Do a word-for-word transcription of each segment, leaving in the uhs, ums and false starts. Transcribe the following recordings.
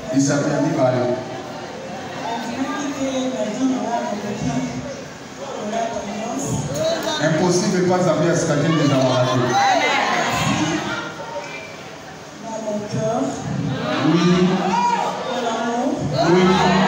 Il s'appelle Mibale. Impossible pas avoir ce qu'elle des amoureux. Dans mon cœur. Oui. Dans l'amour. Oui.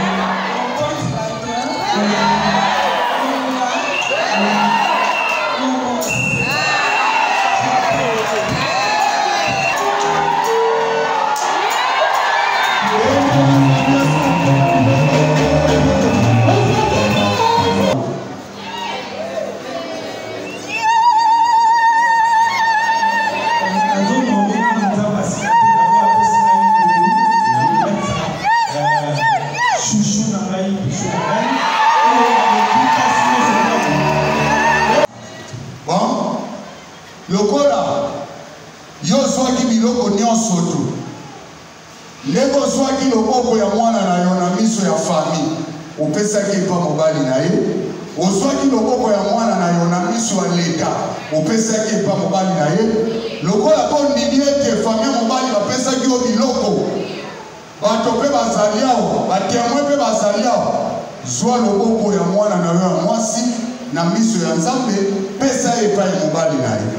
Lokola yo swaki biloko nyonso tu leko swaki loboko ya mwana na yo na miso ya famille opesaki pa mobali na ye oswaki loboko ya mwana na yo na miso ya leta opesaki pa mobali na ye lokola ko ndimi ete famille mobali bapesaki yo biloko bato pe bazali awo batemwe pe bazali awo zwa loboko ya mwana na yo ya mwasi na miso ya Nzambe pesa epai mobali na ye.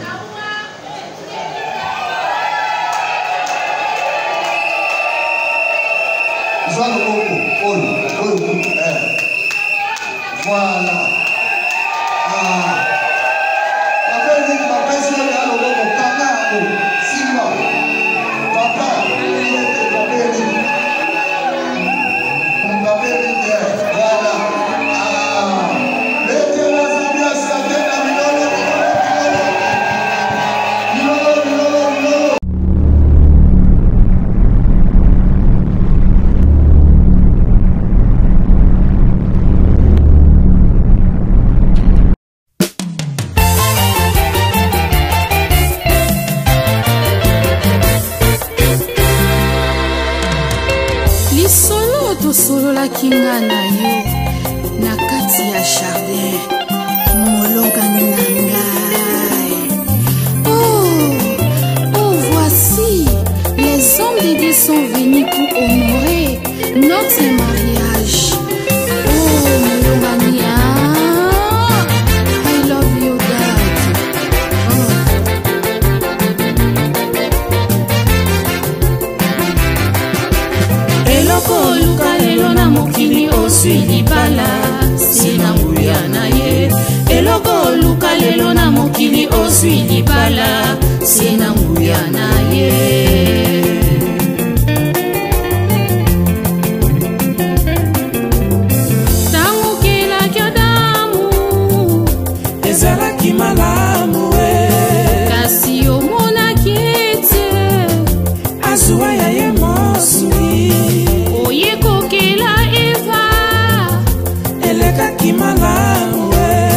Zwa loboko oyo oyo eh voilà ah papa dit papa si on a loboko kanga ko simba papa il était papa dit papa dit voilà ah lete la zambia satena milolo milolo milolo milolo. Solola kinga na yo na kati ya jardin mologa na ngai. Oh, oh, voici les hommes de Dieu sont venus pour honorer notre mariage. Oh, mologa mia, I love you, Dad. Oh. Eloko luka lelo na mokili oswi libala sina nguya na ye. Eloko luka lelo na mokili oswi libala sina nguya na ye. Tango kila kyodamu ezalaki malamu we kasi omona kiete azuwa ya ye mosui oyeko kila eva eleka kimalamu.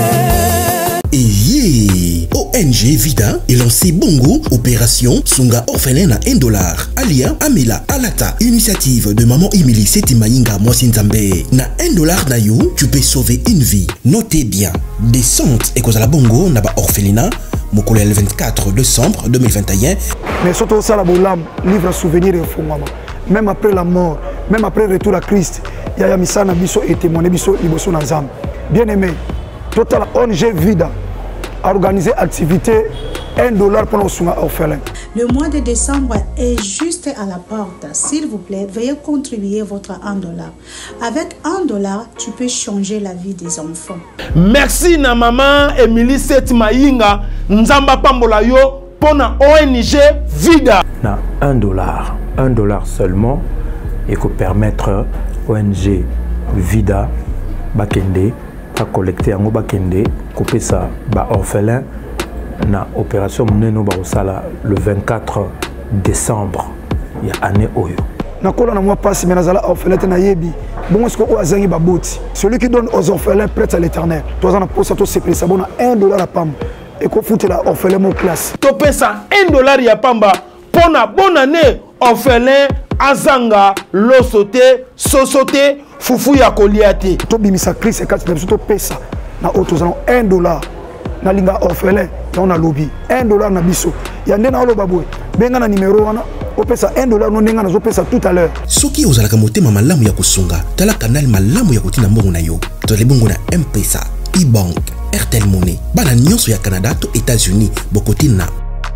Eye O N G Vida est lancé Bongo Opération Sunga Orphelin à un dollar. Alia Amela Alata, initiative de maman Emily Setimainga Mwasinzambe. Na un dollar na yo, tu peux sauver une vie. Notez bien, descente et cause à la Bongo na ba orphelinat. Mokole le vingt-quatre décembre deux mille vingt et un. Mais surtout ça la bolam livre souvenir et fondement. Même après la mort, même après le retour à Christ, il y a misana biso et témoigné biso liboso na Nzambe. Bien aimé, total O N G Vida a organisé activité un dollar pour nos orphelins. Le mois de décembre est juste à la porte. S'il vous plaît, veuillez contribuer votre un dollar. Avec un dollar, tu peux changer la vie des enfants. Merci na maman Emily Setimainga Nzamba Pambola yo pour na O N G Vida. Na un dollar, un dollar seulement et que permettre O N G Vida bakende à collecter en bakende couper ça ba orphelin na opération meneno ba osala le vingt-quatre décembre ya année oyo. Na kola na moi passe mais nazala orphelin na yebi. Bon est-ce que o azangi baboti. Celui qui donne aux orphelins prête à l'éternel. Toi on a pour ça tout c'est pris ça bon un dollar à pam. Et qu'on fout la orphelin mon classe. To pesa un dollar ya pamba pour na bonne année orphelin azanga losote sosote fufu ya koliate. To bimisa Christ et quatre personnes to pesa na autos un dollar. Na linga orphelin on a lobby un dollar na biso. Ya ndena olo babwe. Benga na numéro wana opesa un dollar no ndenge nazopesa tout à l'heure. Soki ozalaka motema malamu ya kosunga tala canal malamu ya kotina mbongo na yo tozali bongo na M-Pesa, E-Bank, Airtel Money bana nyonso ya Canada to États-Unis bokotina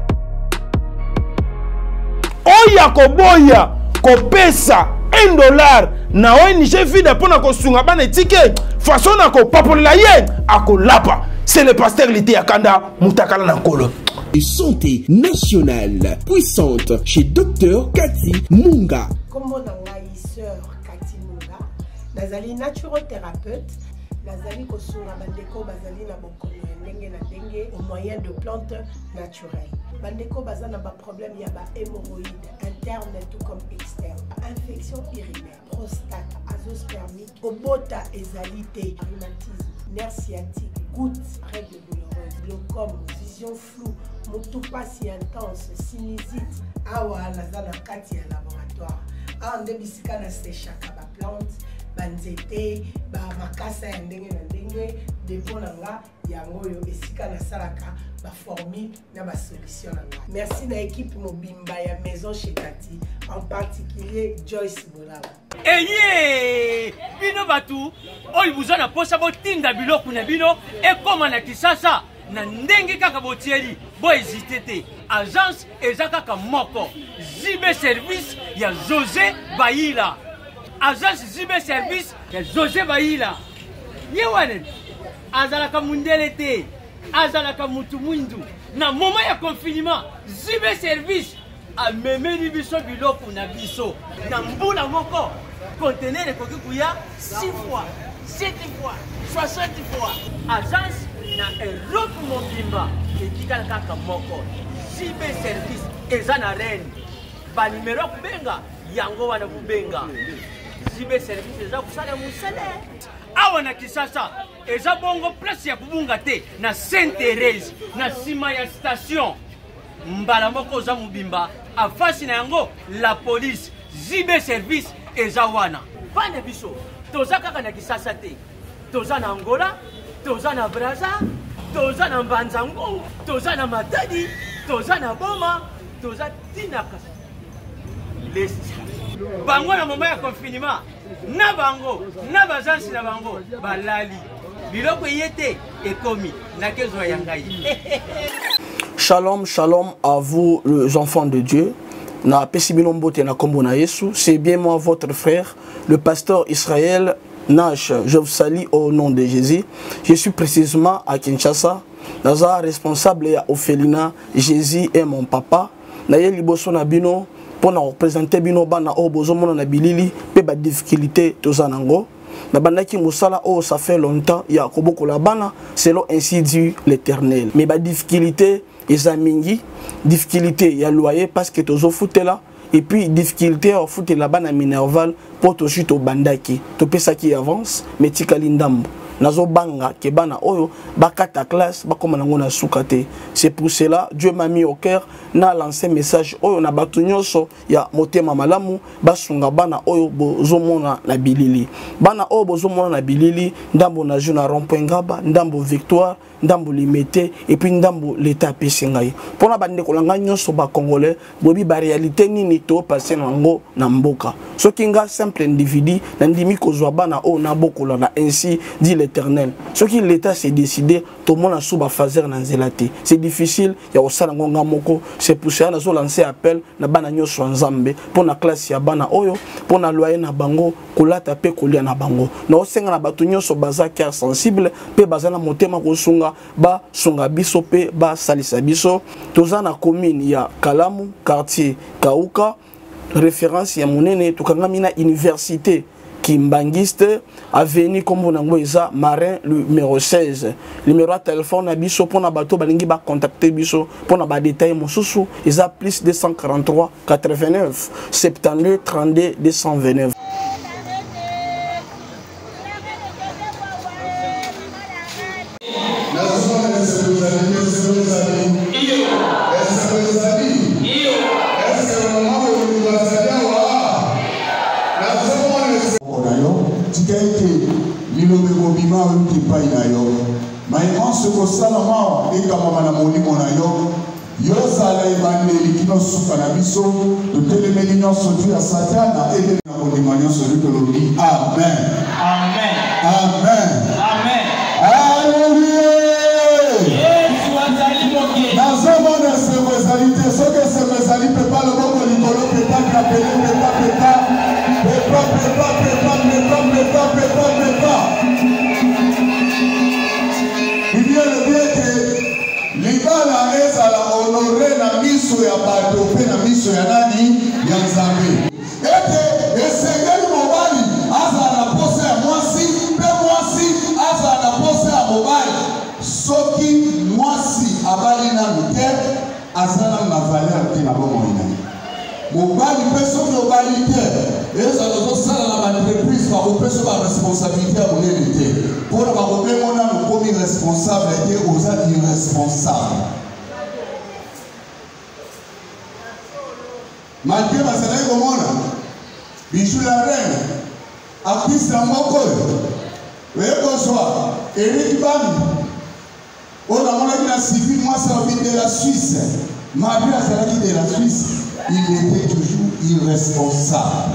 oya koboya kopesa un dollar na O N G Vida pona kosunga bana etike façon na ko papolela ye akolapa. C'est le pasteur Lité Akanda Moutakala Nankolo. Santé nationale puissante chez Docteur Cathy Munga. Comme on a sœur Cathy Munga, nazali naturothérapeute, nazali kosunga bandeko bazali na bokono ndenge na ndenge au moyen de plantes naturelles. Bandeko bazana ba problème ya ba hémorroïdes interne tout comme externe, infection urinaire, prostate, azoospermie, obota ezalité, rhumatisme, nerf sciatique, gouttes, règles douloureuses, glaucome, vision floue, motupa si intense, sinusite, awa nazana kati ya laboratoire. Awa nde bisika na séchaka ba plante, banzete, ba makasa ya ndenge na ndenge, depo na nga yango yo esika na salaka ba formule na ba solution na nga. Merci na équipe mobimba ya maison chez Cathy, en particulier Joyce Bolala. Eye bino batu oyi buzana posa botinda biloko na bino ekoma na Kisasa na ndenge kaka botieli bo hésiter te agence eza kaka moko Zibe service ya José Baïla agence Zibe service ya José Baïla yewane azalaka mundele te azalaka mutu mwindu na moment ya confinement Zibe service amemeli biso biloko na biso na mbula moko conteneur ekoki kuya six fois, sept fois, soixante fois. Agence na Europe mobimba etikala kaka moko. Zibe service eza na reine. Ba numero kubenga yango wana kubenga. Zibe service eza kusala musale. Awa na Kisasa eza bongo place ya kubunga te na Sainte Thérèse na sima ya station. Mbala moko za mubimba afasi na yango la police Zibe service eza wana bana biso toza kaka na Kisasa te toza na Angola toza na Brazza toza na Mbanzango toza na Matadi toza na Boma toza tinaka les bango na moment ya confinement na bango na bazansi na bango balali biloko yete ekomi na kezo ya ngai. Shalom, shalom à vous les enfants de Dieu. C'est bien moi votre frère, le pasteur Israël Nash. Je vous salue au nom de Jésus. Je suis précisément à Kinshasa. Naza responsable à Ophelina. Jésus est mon papa. Naye liboso na bino pour nous représenter bino bana o bozomo na bilili pe ba difficulté tozanango. Na bandaki musala oh ça fait longtemps ya koboko la bana selon ainsi dit l'Éternel. Mais ba difficulté ezamingi difficulté ya loyer parce que tozo foutela et puis difficulté au foot là-bas na Minerval pour to chute au bandaki to pesa qui avance mais tikali ndambo nazo banga ke bana oyo bakata classe bakoma nango na sukate. C'est pour cela Dieu m'a mis au cœur na lancé message oyo na batu nyonso ya motema malamu basunga bana oyo bozomona na bilili bana oyo bozomona na bilili ndambo na juna rond-point Ngaba ndambo Victoire ndambo limité et puis ndambo l'état pesingai pona bande kolanga nyonso ba congolais bobi ba réalité nini to passer nango na mboka soki nga simple individu na ndimi kozwa bana o na bokola na ainsi dit l'Éternel soki l'état s'est décidé to mona suba fazer na nzelati c'est difficile ya osala ngonga moko. C'est pour ça na zo lancer appel na bana nyonso nzambe pona classe ya bana oyo pona loyer na bango kolata pe kolia na bango na osenga na batu nyonso baza cœur sensible pe baza na motema kosunga ba sunga biso pe ba salisa biso toza na commune ya Kalamu quartier Kauka référence ya monene tukangami na université Kimbangiste avenue comme nango eza Marin numéro seize numéro de téléphone na biso pona bato balingi ba contacter biso pona ba détail mosusu eza plus deux cent quarante-trois quatre-vingt-neuf soixante-douze trente-deux deux cent vingt-neuf. yozala ebandeli kino suka na biso totelemeli nyonso tu ya satana ede na kondima nyonso tu tolobi amen Amen. amen Amen. Alléluia. Yesu azali mokili. nazomona esengo ezali te soki esengo ezali pepa loboko likolo peta kapele peta peta pepa pepa pepa pepa pepa pepa pepa Bible elobi ete libala ezala honore na miso ya bato mpe na miso ya nani ya nzambe ete esengeli mobali azala na posa ya mwasi mpe mwasi azala na posa ya mobali soki mwasi abali nanu te azala na valeur te na bomoi na ye mobali mpe soki obali te ezala ozosala na baentreprise bakopesa baresponsabilité ya monene te mpona bakobengo nanu komi responsable te oza irresponsable malgré bazalaki komona bijou la reine artiste ya moko oyo oye kozwa Eric Bami oyo namonaki na civil mwasi alobi de la Suisse malgré azalaki de la Suisse il était toujours irresponsable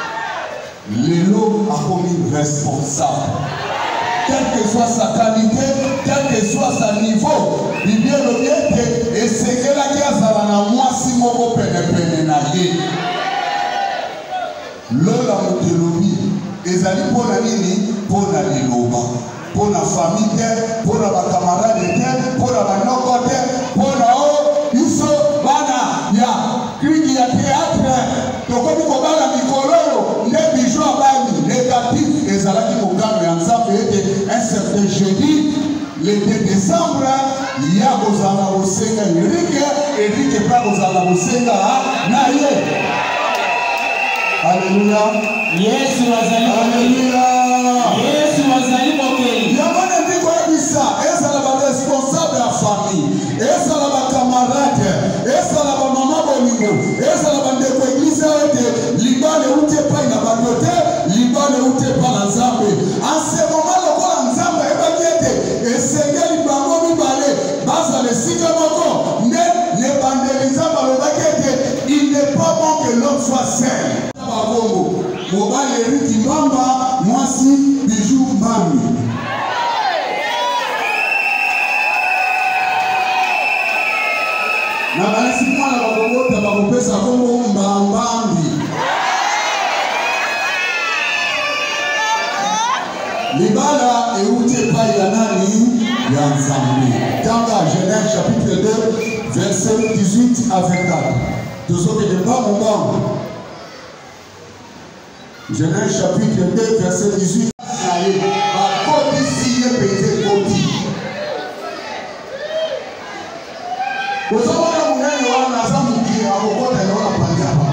lelo akomi responsable quelle que soit sa qualité quel que soit sa niveau Bible elobi ete esengelaki azala na mwasi moko penepene na ye lola moto elobi ezali mpo na nini mpo na liloba mpo na famille te mpo na bakamarade te mpo na banoko te mpo na o biso bana ya kriki ya théâtre tokomi kobala mikolo oyo nde bijo abali négatif ezalaki kokano ya nzambe ete un certain jeudi le deux décembre ya kozala na kosenga erike erike mpe kozala na kosenga na ye Alléluia. Yesu azali Alléluia. Yesu azali mokili. Yamone ndiko ebisa ezala ba responsable ya famille, ezala ba camarade, ezala ba mama bolingo, ezala ba ndeko église ete libane ute pa na badote, libane ute pa na Nzambe. En ce moment lokola Nzambe ebaki ete esengeli bango mibale bazala esika moko nde le bandeli Nzambe alobaki ete il n'est pas bon que l'homme soit seul. Bongo mobali Eriki Mbamba mwasi bijou Mbambi na balisi mwana bakobota bakopesa kongo Mbambambi libala euti epai ya nani ya Nzambe tanga Genèse chapitre deux verset dix-huit à vingt-quatre tozokende mpa mobambo Genèse chapitre deux, verset dix-huit. Bakoti siye pete koti. Kozomona munene wana za mukira akokota yona pandi apa.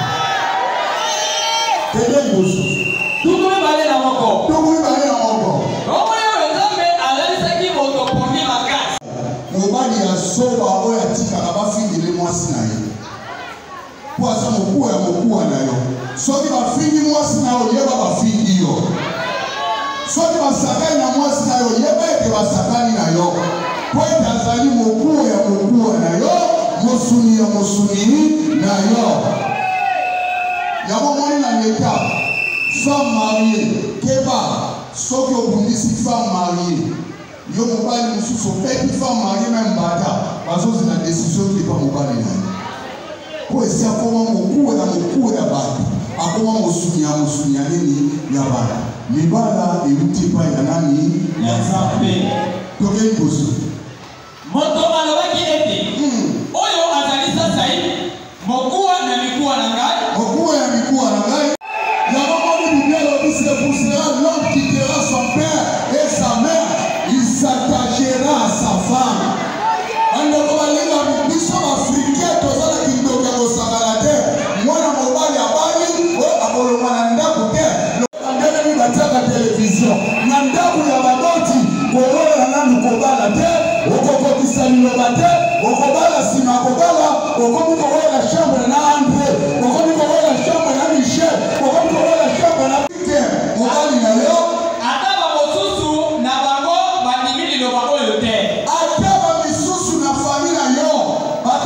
Tende bosu. Tukumi bale na moko. Tukumi bale na moko. Omoyo wezambe alalisaki moto pondi makasi. Mobali ya soba oyo atikaka bafingile mwasi na ye. Po aza mokuwa ya mokuwa na yo. Soki bafingi mwasi na yo yeba bafingi yo. Soki basakani na mwasi na yo yeba ete basakani na yo. Po ete azali mokuwa ya mokuwa na yo, mosuni ya mosuni na yo. Yango moni na leta femme mariée keba soki obundisi femme mariée yo mobali mosusu opeti femme mariée même mbata bazozela décision kepa mobali na ye. Po esi akoma mokuwa na mokuwa ya bato akoma mosuni ya mosuni ya nini ya bato libala euti epai ya nani ya Nzambe. tokei boso moto alobaki ete oyo azali sasa mokuwa na mikuwa na ngai mokuwa ya mikuwa na ngai yango moni Bible elobi c'est pour cela l'homme quittera son père et sa mère il s'attachera à sa femme. Bandeko balinga biso baafrikain tozala kindoki ya kosangana te mwana mobali abali oyo akolongwa na ndako te bandelemi batiaka televizio na ndako ya baboti koyola nanu kobala te okokokisa liloba te okobala nsima kobala okomi koyola chambre na Andre okomi koyola chambre na Michel okomi koyola chambre na Pite mobali na yo ata bamosusu na bango bandimi liloba oyo te ata bamisusu na fami na yo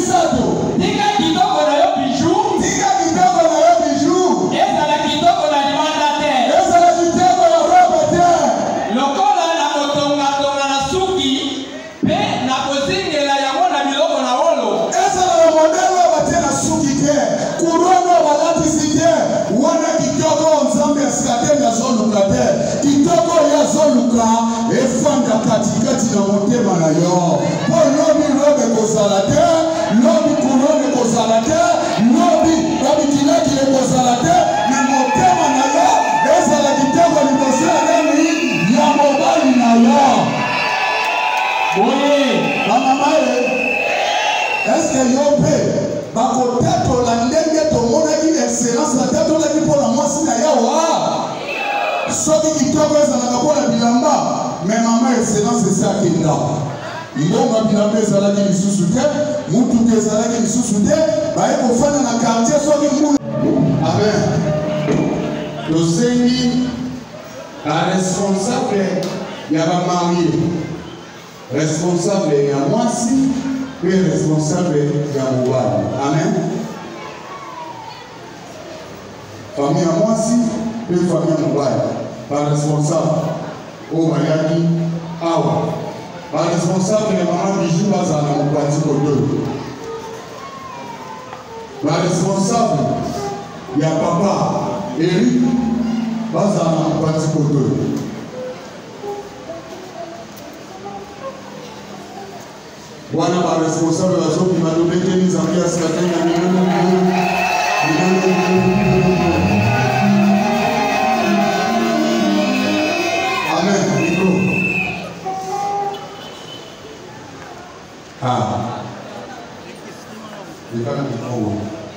misato. Tika kitoko na yo bijou. Tika kitoko na yo bijou. Ezala kitoko na limanda te. Ezala kitoko ya robe te. Lokola na kotonga tonga na suki pe na kozingela yango na biloko na wolo. Ezala na modelo batie na suki te. Kurono balatisi te. Wana kitoko nzambe asikate ya zoluka te. Kitoko ya zoluka efanda katikati na motema na yo. Po lobi robe kozala te. Lobi kurone kozala te. Lobi babitilaki le kozala te. Na motema na yo ezala kitoko liboso ya nani ya mobali na yo. Oye bamama ye eske yo mpe bakotatola ndenge tomonaki excellence batatolaki mpo na mwasi na yawa soki kitoko ezalaka mpo na bilamba me mama excellence esakenda ndonga bilamba ezalaki lisusu te mutuka ezalaki lisusu te baye kofanda na quartier soki mbula amen tosengi baresponsable ya bamarie responsable ya mwasi pe responsable ya mobali amen famille ya mwasi pe famille ya mobali baresponsable oyo bayaki awa baresponsable ya mama bijou bazala na mopati kodoyo baresponsable ya papa Eric bazala na mopati kodoyo wana ba responsable wa zoki malobeke ni zambia sikatanga ni neno amen micro ah nikana micro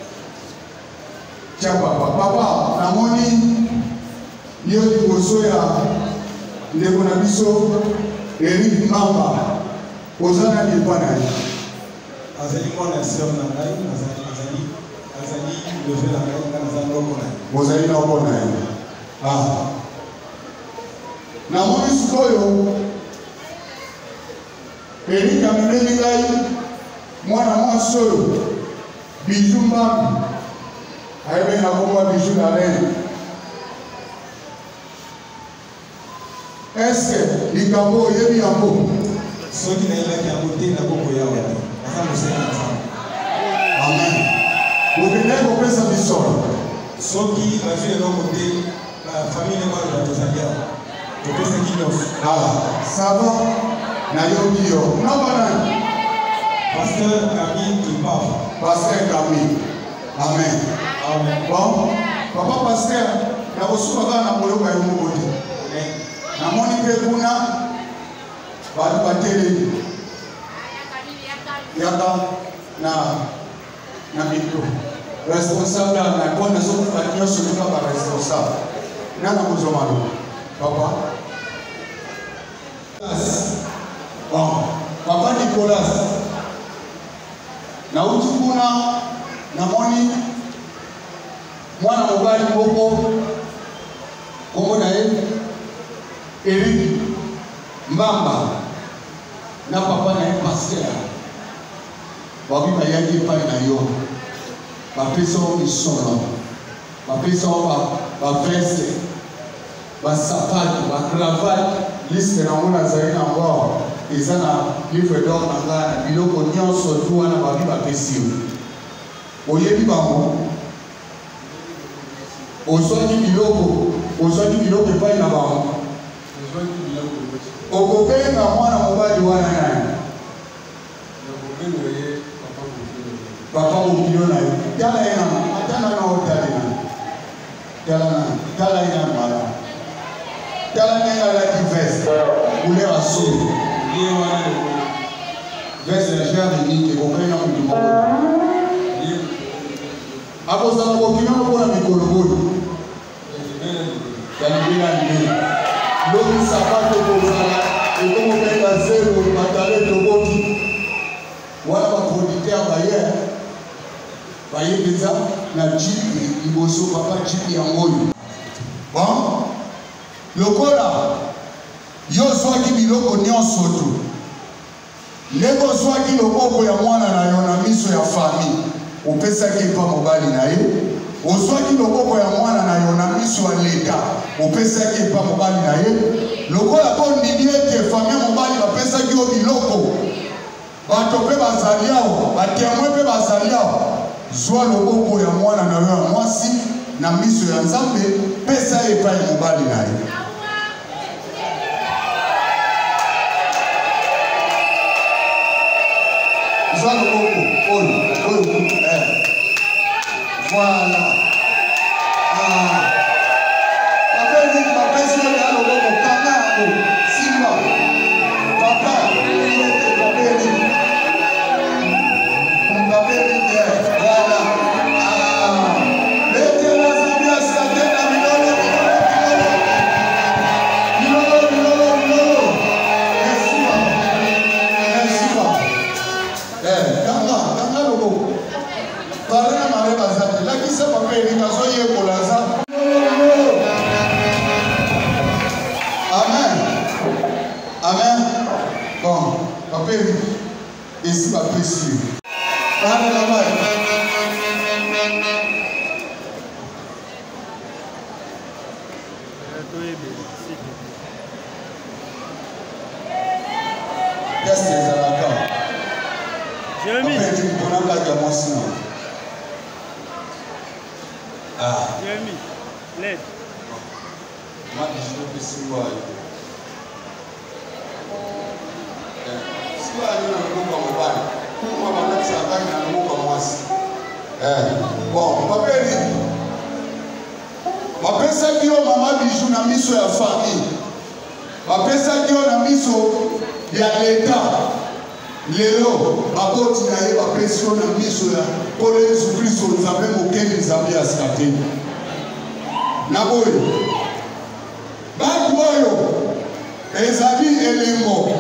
chapa papa namoni yo liboso ya ndeko na biso Eric Mamba ozana ni pana azali mwana sœur na ngai azali azali azali levé la ngai kana zana okona ozali na okona ah na moni sikoyo Eric amemeli ngai mwana mwasi oyo bijou Mbabi ayebe na komba bijou la reine est-ce que likambo oyebi yango soki nayebaki yango te nakoko yawa te aza mosali na nzambe amen okendeki kopesa bisolo soki bazwi eloko te bafamile baloba tozali awa topesaki nyonso ala sava nayobi yo nabanani pasteur Kami Kimpava pasteur Kami amen amen bon papa pasteur nakosuka kaka na koyoka yo moko te namoni mpe kuna bato batelemi yaka na na micro responsable na kona soki bato nyonso toka baresponsable nana kozomalo papa bon papa Nicolas nauti kuna namoni mwana mobali moko kombo na ye Eric Mbamba na papa na ye pasteur babi bayaki epai na yo bapesa o misolo bapesa o baveste basapatu bacravate liste nango nazali nango awa eza na livre d'or na ngai na biloko nyonso tu wana babi bapesi yo oyebi bango ozwaki biloko ozwaki biloko epai na bango okobenga mwana mobali wana nani papa mokilo na yo tala ye nana ata nana otali nani tala nani tala ye nani mala tala ndenge alaki veste couleur ya solo veste ya genre unike kobenga motu moko akozala kokima mpona mikolo boyo ya libela libela lobi sapato kozala ekomobenga zero matale toboti wana baproducteur baye baye mpenza na jipi liboso papa jipi yangoyo bon lokola yo ozwaki biloko nyonso tu ndenge ozwaki loboko ya mwana na yo na miso ya famille opesaki epa mobali na ye, ozwaki loboko ya mwana na yo na miso ya leta opesaki epa mobali na ye, lokola mpo ndimi ete famille mobali bapesaki yo biloko bato mpe bazali awa batémoin mpe bazali awa, zwa loboko ya mwana na yo ya mwasi na miso ya Nzambe pesa epai mobali na ye. Zwa loboko oyo oyo eh voilà ah papa dit papa si on a loboko kanga ko simba papa il était papa dit papa dit voilà ah lete la sabia sate na milolo milolo milolo milolo merci merci eh kanga kanga loboko parle na mare bazati la kisa papa elinga so ye kolaza. Amen amen bon papa ici va précieux parle la mare qu'est-ce que ça va faire? Jérémie. Après, tu me prends la gamme aussi. Ah. Jérémie, l'aide. Moi, je veux que c'est moi. Si vous avez un mot comme moi, moi, je vais faire un mot comme moi. Bon, papa, je vais faire que maman bijou na miso ya famille. Je vais faire que na miso ya l'État. Lelo baboti na ye bapesi yo na miso ya nkolo Yesu Kristo Nzambe mokeli Nzambe ya sikateni na boyo bato oyo ezali elembo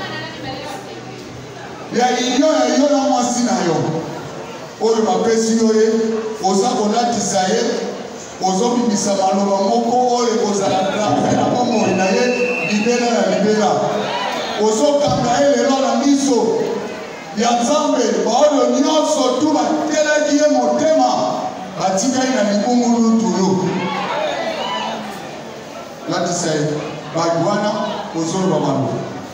ya union ya yo na mwasi na yo oyo bapesi yo ye oza kolatisa ye ozobimisa maloba moko oyo ekozala trafe na bomoi na ye libela na libela ozokanga ye lelo na miso ya Nzambe baoyo nyonso tu batelaki ye motema batikali na libungulu tuyo latisa ye bato wana ozoloba bango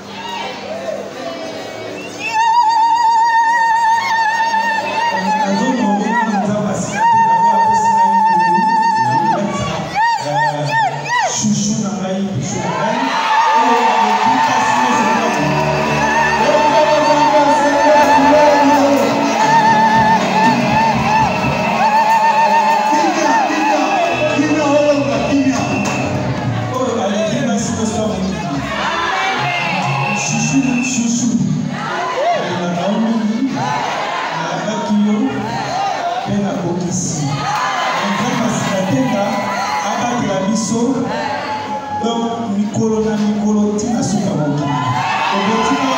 chouchou na ngai biso na ngai donc mikolo na mikolo tina suka moki obotina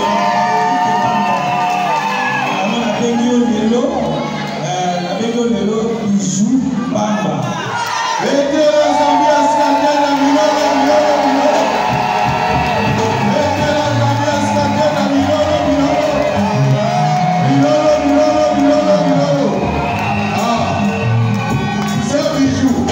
alors na bengi yo lelo na bengi yo lelo bijou bamba ete Nzambe asikate na milolo milolo milolo ete Nzambe asikate na milolo milolo milolo milolo milolo milolo ah c'est bijou.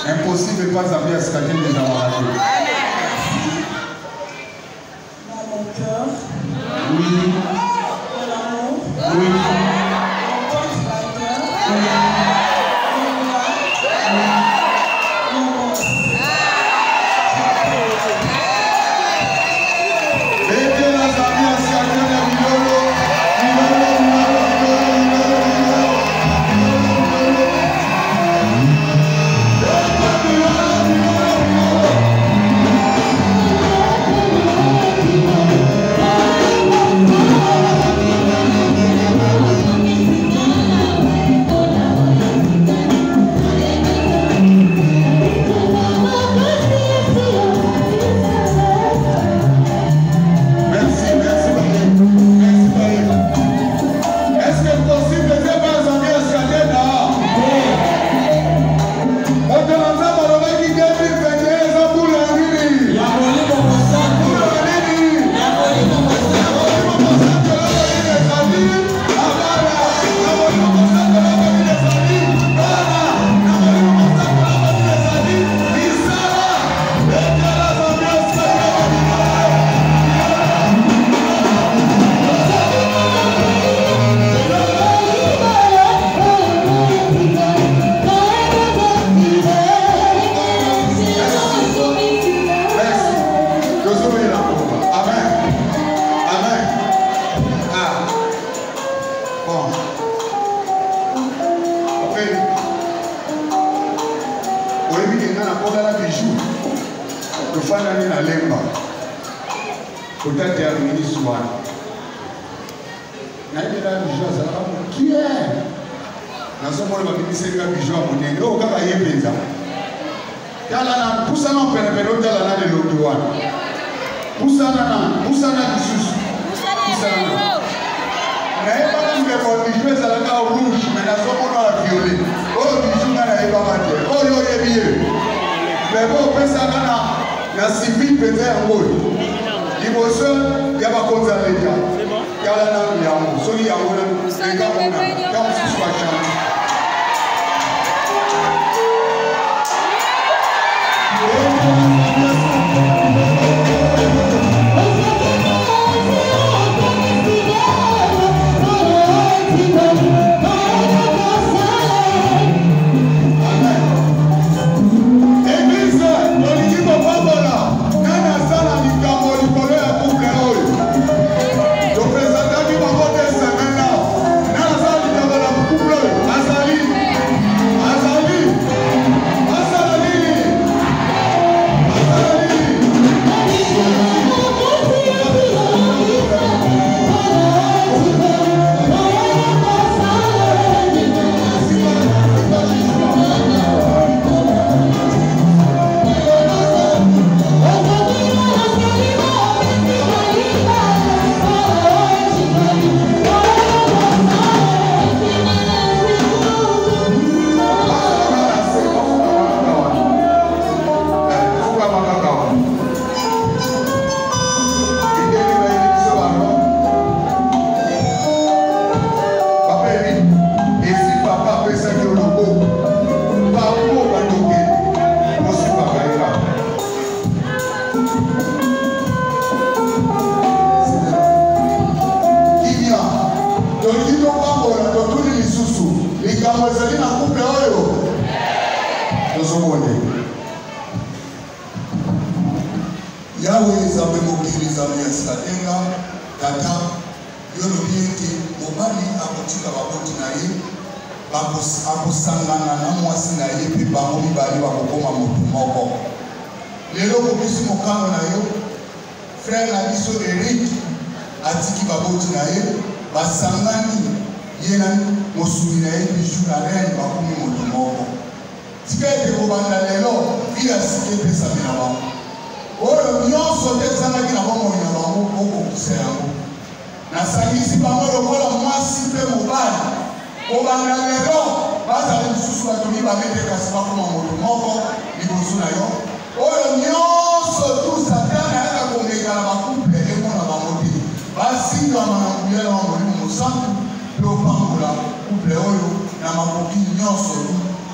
Impossible pas Zambia à ce qu'elle des amoureux. Dans mon cœur. Oui. De l'amour. Oui. Mon consolateur. Oui.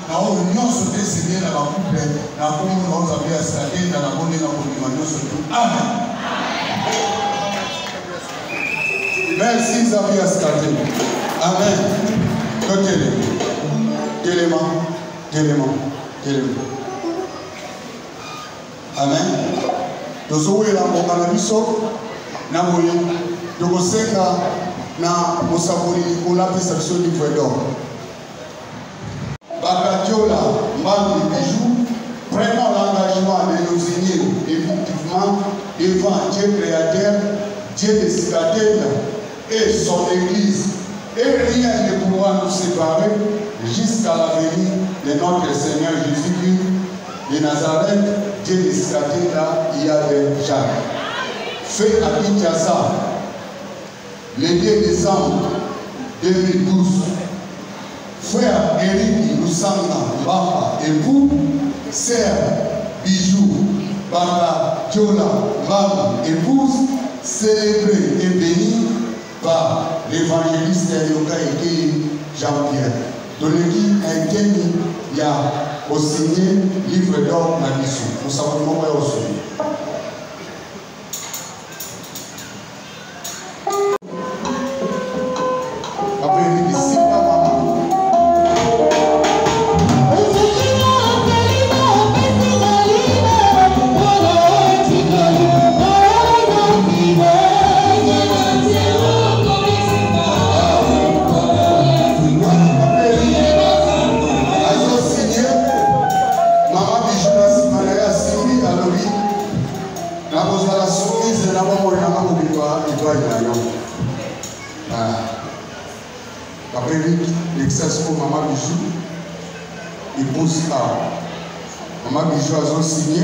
na oyo nyonso te seigneur na bacouple na kombo na ozambe ya stade na na bonde na kondima nyonso tu amen. Merci Nzambe ya stade amen. Tokele telema telema telema amen. Tozowela mboka na biso na moye tokosenga na mosakoli likolo apesa biso livre d'or. Bakatiola Mbambi Bijou, prenons l'engagement de nous unir effectivement devant Dieu créateur, Dieu de Citadelle et son Église. Et rien ne pourra nous séparer jusqu'à la venue de notre Seigneur Jésus-Christ de Nazareth, Dieu de Citadelle, il y a des gens. Fait à Kinshasa, le deux décembre deux mille douze. Frère Eric Lusanga Mbamba, époux, sœur Bijou Banga Tiola Mbamba, épouse, célébrée et bénie par l'évangéliste Yoga Eke Jean-Pierre. Toleki Inteni ya au signé livre d'or na biso. Nous savons comment aussi. Maman Bijou, épouse à Maman Bijou a signé.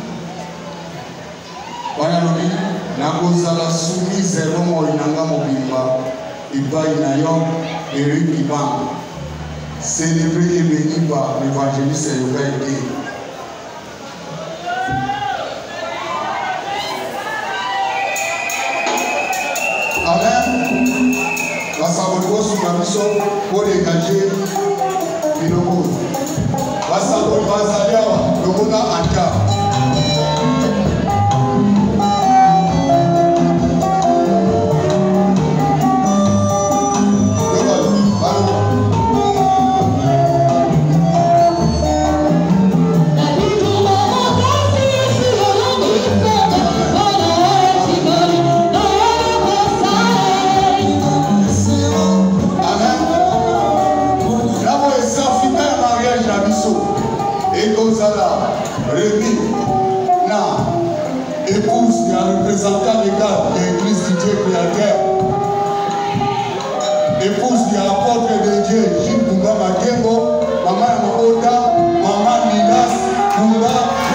Voilà le na kozala soumise romo inanga mobimba ibai na yo Eric Ibang célébré et béni par l'évangéliste Yoga Eke. Amen. Basabolo sur la mission pour dégager Biloko. Basabolo Basalia, le Mona Anka. Épouse et un représentant légal de l'église du Dieu créateur. Épouse et apôtre de Dieu, Gilles Bunga Makengo, maman Mahoda, maman Milas, Bunga,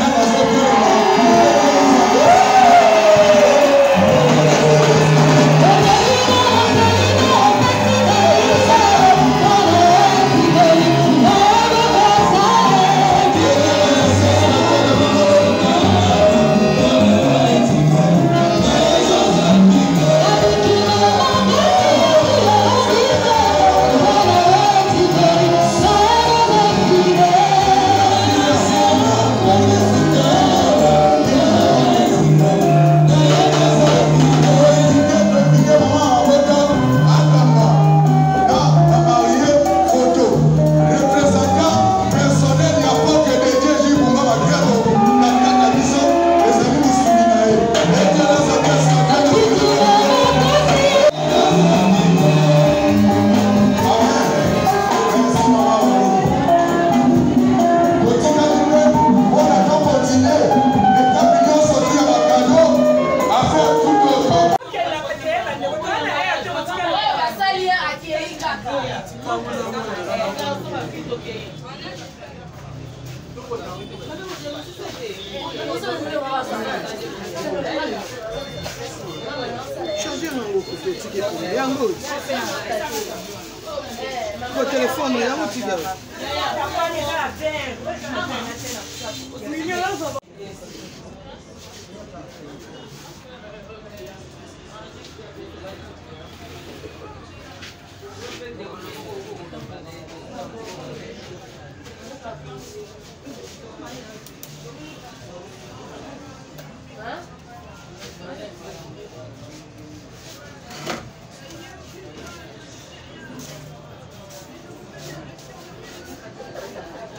Au téléphone, il y a un petit peu.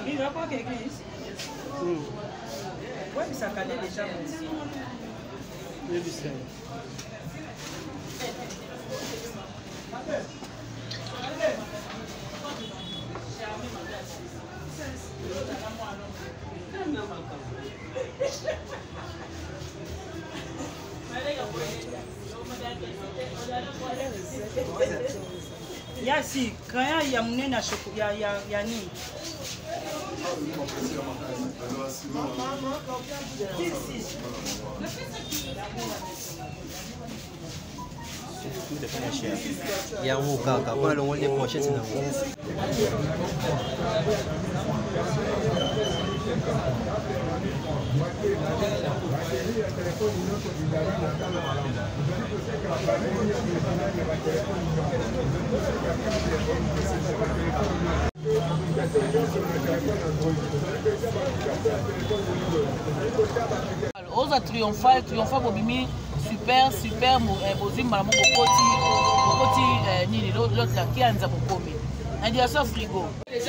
Il va pas l'église. Oui, mais ça connaît déjà aussi. Oui, c'est ya si kaya ya mnene ya ya ya nini yango kaka mpona longo les pochettes nango oza triomphal triomphal bobimi super super bozimba na mo bokoti bokoti nini l'autre là qui anza bokomi ndia so frigo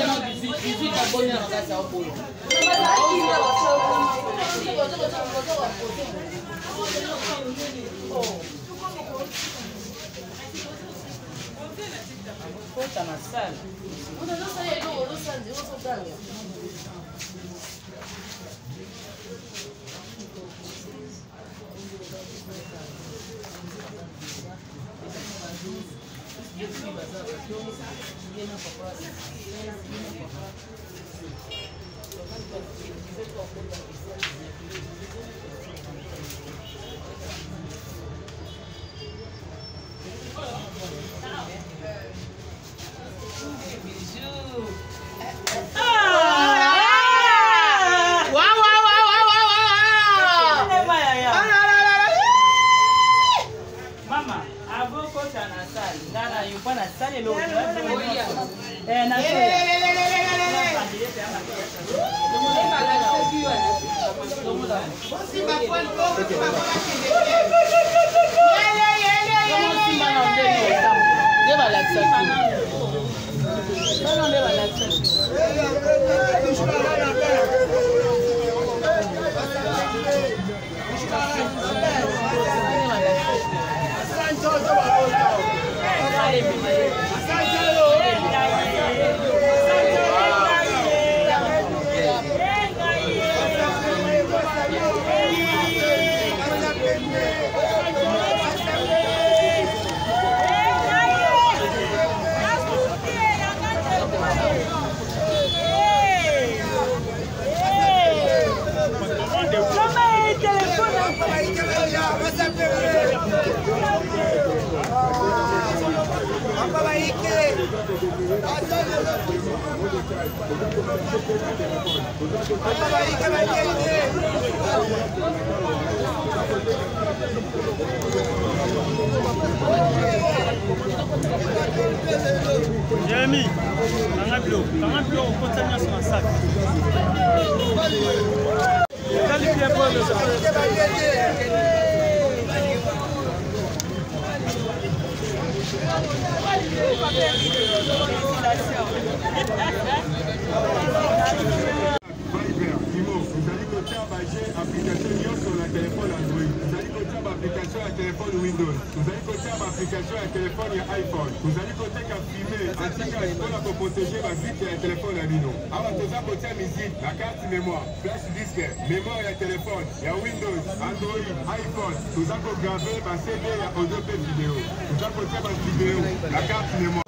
Kota na sala. Una no sai no, no sai, eu sou ganha. Jérémy, un bloc, un bloc, on continue sur un sac. téléphone Android, vous allez côté l'application à téléphone Windows, vous allez côté l'application à téléphone iPhone, vous allez côté qu'à filmer, anti-cache pour protéger ma vie et téléphone à Nino. Alors, vous allez côté musique, la carte mémoire, flash disque, mémoire et téléphone, il y a Windows, Android, iPhone, vous allez graver ma C D et audio vidéo, vous allez côté ma vidéo, la carte mémoire.